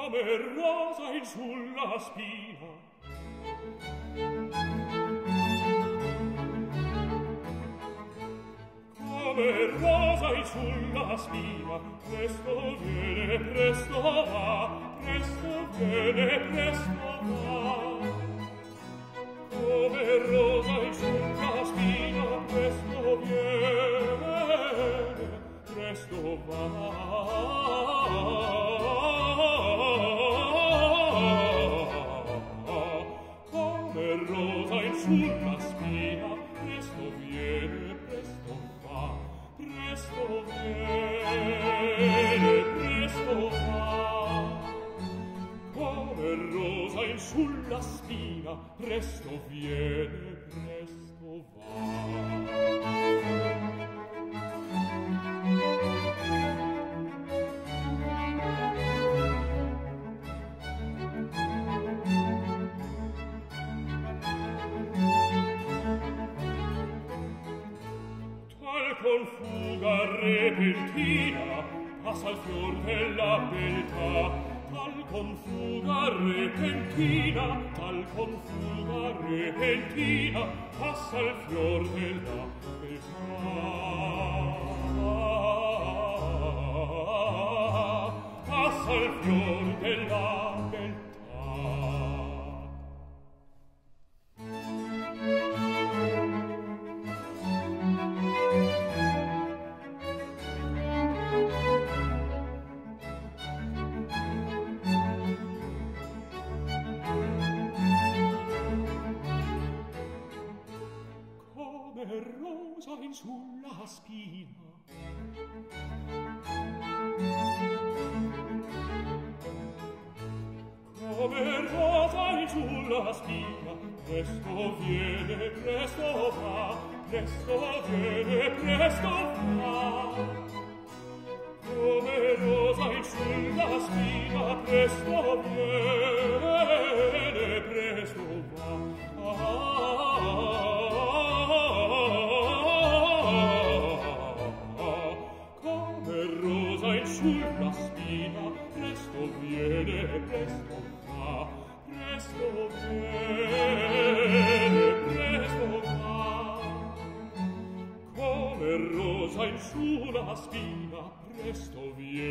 come rosa in sulla spina. Come rosa in sulla spina, presto viene, presto va, presto viene, presto va. Come rosa in sulla spina, presto viene, presto va. Come rosa in sulla spina, presto viene, presto va, presto viene, presto va. Come rosa in sulla spina, presto viene, presto va. Con fuga repentina passa il fior della beltà, tal con fuga repentina, tal con fuga repentina passa il fior della beltà, passa il fior della beltà. Rosa in sulla spina, come rosa in sulla spina, presto viene, presto va, presto viene, presto va. Come rosa in sulla spina, presto viene, presto va. Sulla spina, presto viene, presto va, presto viene, presto va. Come rosa in sulla spina, presto viene.